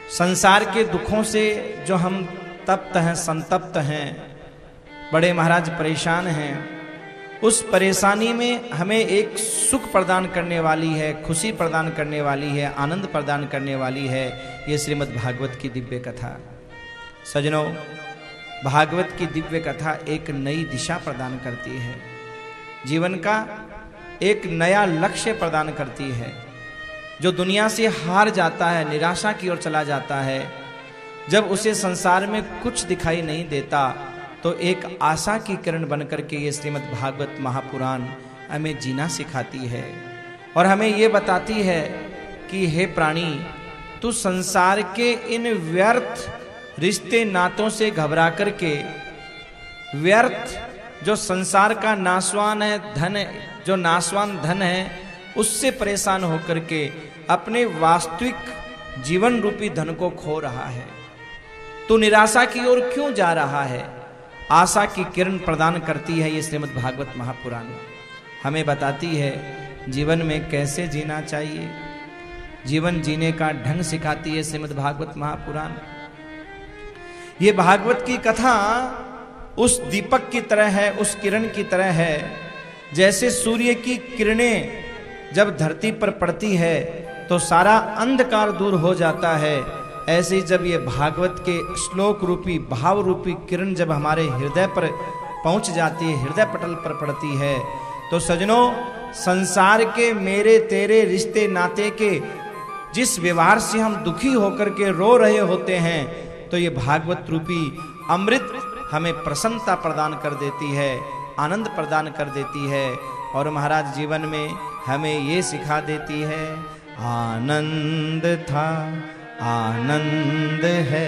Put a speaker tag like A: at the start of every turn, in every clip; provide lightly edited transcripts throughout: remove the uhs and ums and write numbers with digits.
A: संसार के दुखों से जो हम तप्त हैं, संतप्त हैं, बड़े महाराज परेशान हैं, उस परेशानी में हमें एक सुख प्रदान करने वाली है, खुशी प्रदान करने वाली है, आनंद प्रदान करने वाली है ये श्रीमद् भागवत की दिव्य कथा। सजनों, भागवत की दिव्य कथा एक नई दिशा प्रदान करती है, जीवन का एक नया लक्ष्य प्रदान करती है। जो दुनिया से हार जाता है, निराशा की ओर चला जाता है, जब उसे संसार में कुछ दिखाई नहीं देता, तो एक आशा की किरण बनकर के ये श्रीमद् भागवत महापुराण हमें जीना सिखाती है और हमें ये बताती है कि हे प्राणी, तू संसार के इन व्यर्थ रिश्ते नातों से घबरा करके, व्यर्थ जो संसार का नाशवान है धन, जो नाशवान धन है, उससे परेशान होकर के अपने वास्तविक जीवन रूपी धन को खो रहा है। तो निराशा की ओर क्यों जा रहा है? आशा की किरण प्रदान करती है ये श्रीमद् भागवत महापुराण। हमें बताती है जीवन में कैसे जीना चाहिए, जीवन जीने का ढंग सिखाती है श्रीमद् भागवत महापुराण। ये भागवत की कथा उस दीपक की तरह है, उस किरण की तरह है, जैसे सूर्य की किरणें जब धरती पर पड़ती है तो सारा अंधकार दूर हो जाता है, ऐसे जब ये भागवत के श्लोक रूपी, भाव रूपी किरण जब हमारे हृदय पर पहुंच जाती है, हृदय पटल पर पड़ती है, तो सजनों, संसार के मेरे तेरे रिश्ते नाते के जिस व्यवहार से हम दुखी होकर के रो रहे होते हैं, तो ये भागवत रूपी अमृत हमें प्रसन्नता प्रदान कर देती है, आनंद प्रदान कर देती है और महाराज जीवन में हमें ये सिखा देती है, आनंद था, आनंद है,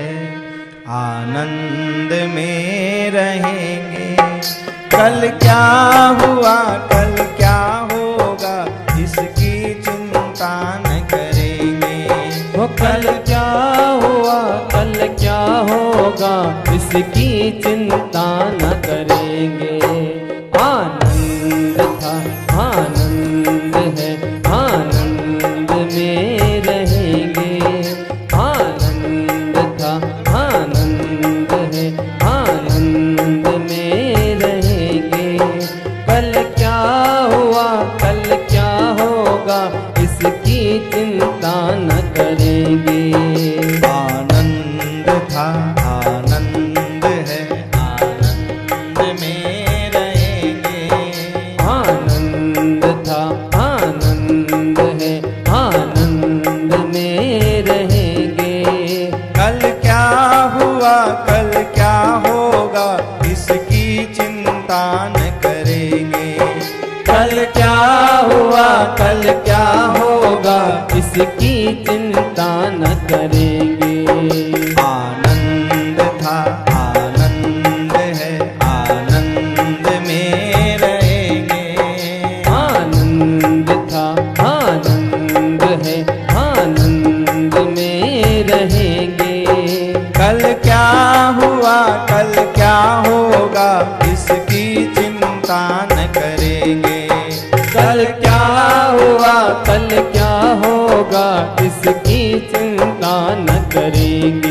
A: आनंद में रहेंगे, कल क्या हुआ कल क्या होगा इसकी चिंता न करेंगे।
B: वो कल क्या हुआ कल क्या होगा इसकी चिंता न करेंगे। आनंद था, आनंद है, आनंद में रहेंगे, आनंद था, आनंद है, आनंद में रहेंगे, कल क्या हुआ कल क्या होगा इसकी चिंता न करेंगे।
A: आनंद था, आनंद है, आनंद में रहेंगे,
B: आनंद था, आनंद है, आनंद में रहेंगे,
A: कल क्या हुआ कल क्या होगा इसकी चिंता न करेंगे,
B: कल क्या हुआ कल क्या होगा इसकी चिंता न करेंगे।
A: आनंद था, आनंद है, आनंद में रहेंगे,
B: आनंद था, आनंद है, आनंद में रहेंगे,
A: कल क्या हुआ कल क्या होगा इसकी चिंता न करेंगे,
B: कल क्या हुआ कल क्या होगा इसकी चिंता न करेंगे।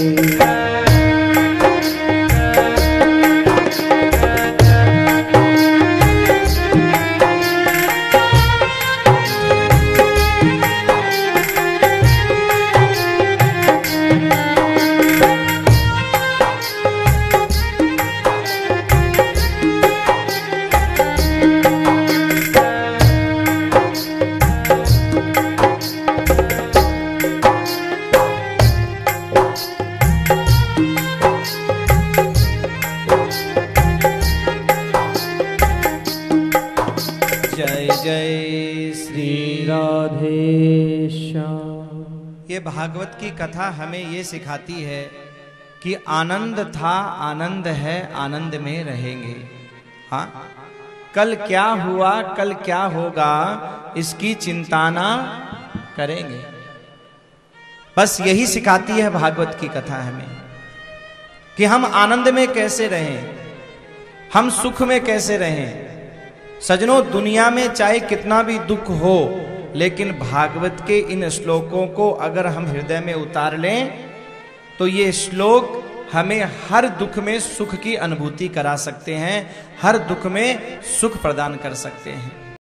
A: ये भागवत की कथा हमें ये सिखाती है कि आनंद था, आनंद है, आनंद में रहेंगे। हाँ, कल क्या हुआ कल क्या होगा इसकी चिंता ना करेंगे। बस यही सिखाती है भागवत की कथा हमें कि हम आनंद में कैसे रहें, हम सुख में कैसे रहें। सजनों, दुनिया में चाहे कितना भी दुख हो, लेकिन भागवत के इन श्लोकों को अगर हम हृदय में उतार लें तो ये श्लोक हमें हर दुख में सुख की अनुभूति करा सकते हैं, हर दुख में सुख प्रदान कर सकते हैं।